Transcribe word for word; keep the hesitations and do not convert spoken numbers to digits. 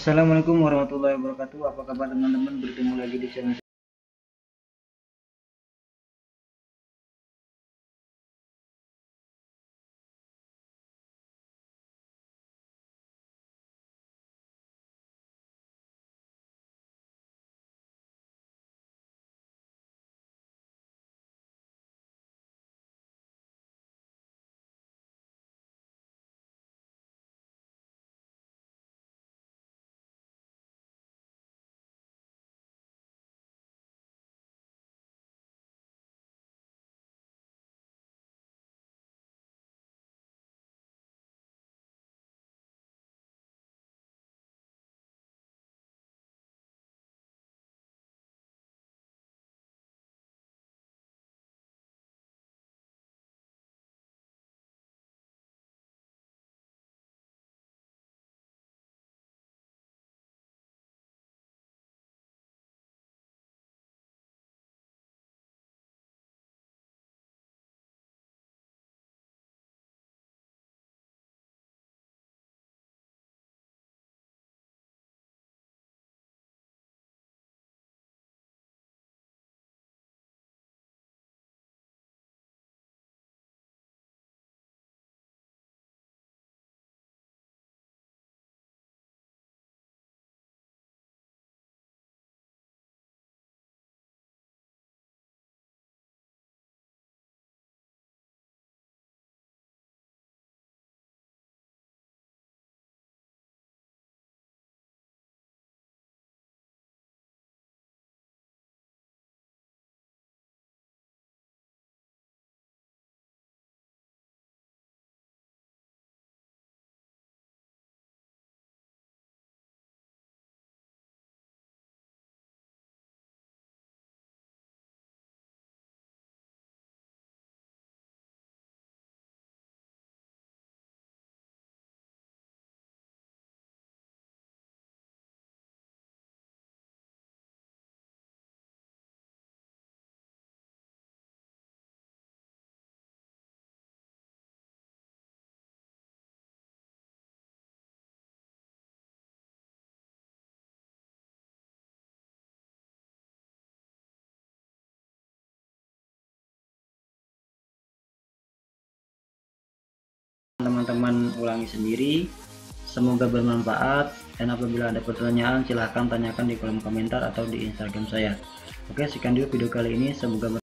Assalamualaikum warahmatullahi wabarakatuh. Apa kabar teman-teman? Bertemu lagi di channel teman-teman ulangi sendiri. Semoga bermanfaat, dan apabila ada pertanyaan silahkan tanyakan di kolom komentar atau di Instagram saya. Oke, sekian dulu video kali ini, semoga